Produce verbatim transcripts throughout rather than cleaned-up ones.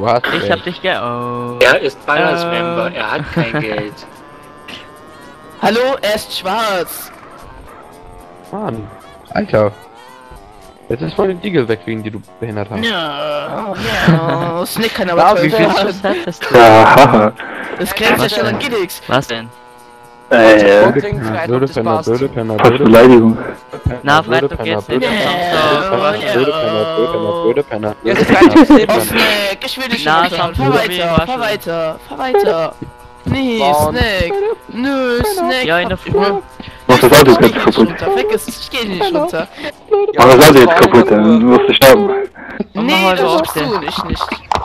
Du hast Ich recht. hab dich ge... Oh. Er ist Ballas-Member, Äh. er hat kein Geld. Hallo, er ist schwarz. Mann, Alter. Jetzt ist voll den Diegel weg, wegen die du behindert hast. Ja, ja. Snick kann aber Ja, toll wie viel werden. Schuss hattest du? Ja, haha. Das grenzt ja Was schon denn? an Giddix. Was denn? Äh, Blöde Penner, blöde Penner, blöde Penner, fast blöde Beleidigung. Penner, Na, blöde Freitag Penner, geht's blöde nicht. Penner, Ja, blöde Penner, blöde Penner, blöde Penner, blöde Jetzt Penner, reicht blöde es Oh, Penner. Snack, ich will dich Na, nicht schon fahr gut, weiter, wie war fahr schon. weiter, fahr weiter. Nee, Warum? Snack. Nö, Snack. Ja, in der fahr- Früh. Mach das Auto Ich jetzt geh nicht kaputt. runter, vergiss es, ich geh nicht runter. Mach das Auto jetzt kaputt, dann musst du sterben. Und Nee, mach heute das auch machst du nicht, nicht.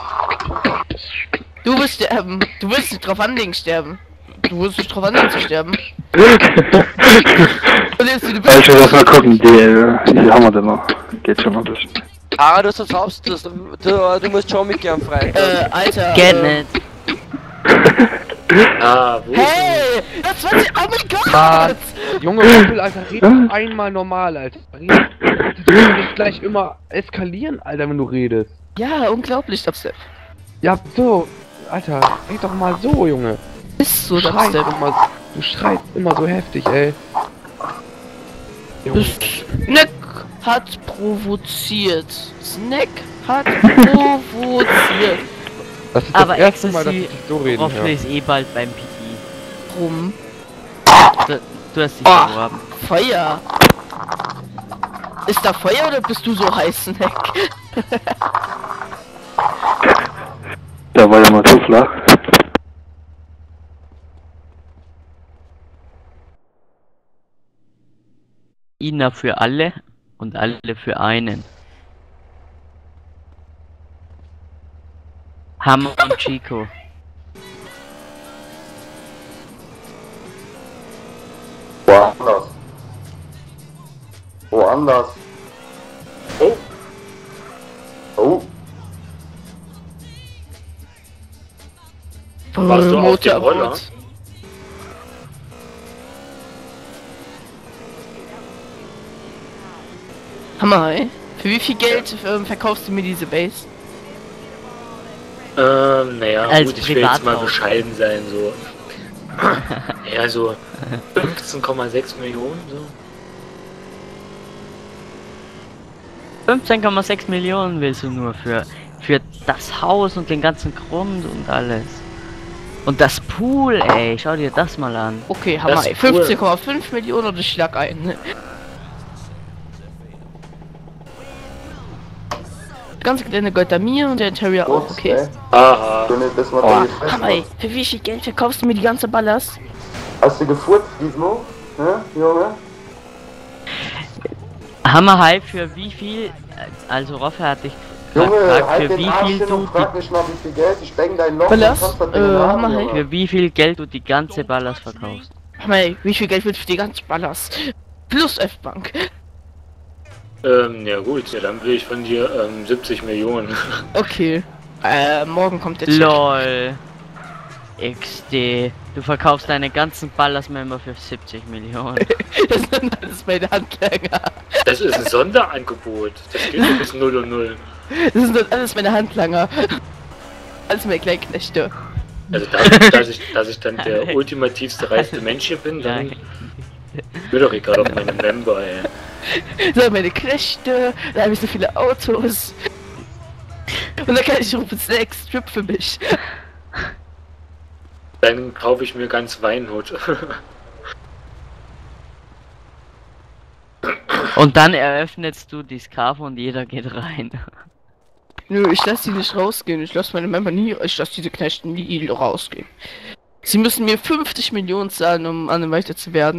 Du wirst sterben. Du willst nicht drauf anlegen sterben. Du wirst nicht drauf anlegen zu sterben. Du lebst wie du Ja, ich bist. will erst mal gucken, die, äh, wie viel haben wir denn noch? Geht schon mal ein bisschen. Ara, du sagst aufs, du, du, du musst schon mitgehen am Freitag. Äh, Alter. Geht äh, nicht. Ah, wo ist Hey! Das war die. Oh mein Gott! Mann. Junge Kumpel, Alter, red doch einmal normal, Alter. Red, du willst gleich immer eskalieren, Alter, wenn du redest. Ja, unglaublich, Dubstep. Ja, so, Alter, red doch mal so, Junge. Ist so, Du schreist Dubstep. immer, du schreist immer so heftig, ey. Junge. Snack hat provoziert. Snack hat provoziert. Das ist Aber das erste Mal, dass Ecstasy, ich dich so reden Roffel höre. ist eh bald beim P I. Rum. Du, du hast dich Oh. beworben. Feuer. Ist da Feuer oder bist du so heiß, Snack? Da war ja mal zu flach. Ina für alle und alle für einen. Hammer und Chico. Woanders. Woanders. Oh. Oh. Warst du auf dem Roller? Motorboot. Hammer, ey. Für wie viel Geld ähm, verkaufst du mir diese Base? Ähm, naja, Als gut, ich will jetzt mal Privathaus. bescheiden sein, so. Ja, so fünfzehn Komma sechs Millionen, so. fünfzehn Komma sechs Millionen willst du nur für, für das Haus und den ganzen Grund und alles. Und das Pool, ey, schau dir das mal an. Okay, Hammer, Das ey. ist cool. fünfzehn Komma fünf Millionen und ich schlag ein. Ganz kleine Götter mir und der Terrier auch, Ups, okay. ey. Aha. Schön, dass man Oh, da gefressen Hammer, ey. hat. Für wie viel Geld verkaufst du mir die ganze Ballast? Hast du gefurzt, Gizmo? Ne, Junge? Hammer High für wie viel, also Roffe hat dich Junge, gefragt, halt für den wie Arsch viel hin du und frag die, mich mal, wie viel Geld. Ich bang dein Loch Ballast? und kannst das Äh, Ding haben, Hammer, hey. Junge. für wie viel Geld du die ganze Ballast verkaufst. Hammer, ey. Wie viel Geld wird für die ganze Ballast? Plus F-Bank. Ähm, ja gut, ja, dann will ich von dir ähm, siebzig Millionen. Okay. Äh, morgen kommt der Check. LOL. X D. Du verkaufst deine ganzen Ballast-Member für siebzig Millionen. Das sind alles meine Handlanger. Das ist ein Sonderangebot. Das geht nur bis null und null. Das sind alles meine Handlanger. Alles meine Kleinknechte. Also dadurch, dass ich, dass ich dann der ultimativste reichste Mensch hier bin, dann will doch ich gerade auf meine Member, ey. Das sind meine Knechte. Da habe ich so viele Autos. Und dann kann ich rufen, Snack, Strip für mich. Dann kaufe ich mir ganz Weinhut. Und dann eröffnest du die Scarfe und jeder geht rein. Nö, ich lasse die nicht rausgehen. Ich lasse meine Member nie, ich lasse diese Knechte nie rausgehen. Sie müssen mir fünfzig Millionen zahlen, um an weiter zu werden.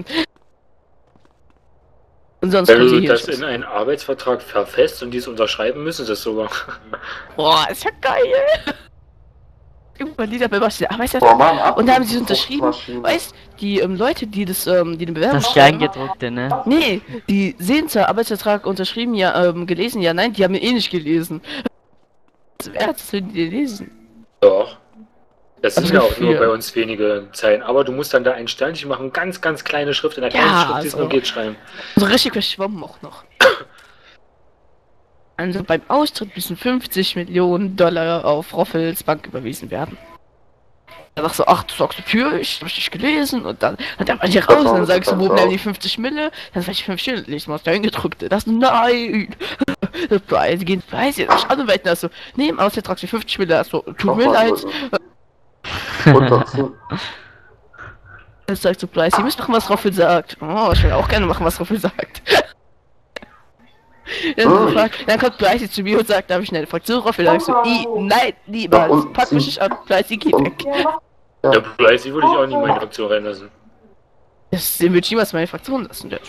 Und sonst Wenn kommt ihr du hier das nicht in raus. einen Arbeitsvertrag verfasst und dies unterschreiben müssen, das sogar. Boah, ist ja geil. Irgendwann Lieder bei der Boah, Arbeitsvertrag. Mann, ab. Und da haben sie es unterschrieben. Fuchsmaschine. Weißt, die ähm, Leute, die das, ähm, die den Bewerbung Das Kleingedruckte, ne? Nee, die sehen zwar Arbeitsvertrag unterschrieben, ja, ähm, gelesen, ja, nein, die haben ihn eh nicht gelesen. Wer hat das denn die lesen? Doch. Das Aber sind ja so auch nur viel. bei uns wenige Zeilen. Aber du musst dann da ein Sternchen machen, ganz, ganz kleine Schrift in der Ja, kleinen Schrift, die es also. nur geht, schreiben. So richtig verschwommen auch noch. Also beim Austritt müssen fünfzig Millionen Dollar auf Roffels Bank überwiesen werden. Er sagt so, ach, du sagst dafür, ich hab nicht gelesen und dann hat er hier raus und dann sagst du, wo bleiben die fünfzig Mille? Dann sag ich fünfzig Mille, ich mach's da hingedrückt. Das nein! Das Preis, gehen Preis, jetzt schade weiter, also, nee, im Ausland tragst du fünfzig Mille, also, tut mir leid. Runterziehen. Dann sagst du Preis, ihr müsst machen, was Roffel sagt. Oh, ich will auch gerne machen, was Roffel sagt. Dann, Oh. fragt, dann kommt Preis zu mir und sagt, darf ich eine Fraktion Roffel? Dann sagst du, I, nein, niemals, pack mich nicht an, Preis, geh weg. Der Preis würde ich auch nicht in meine Fraktion reinlassen. Das, den würde ich niemals meine Fraktion lassen, der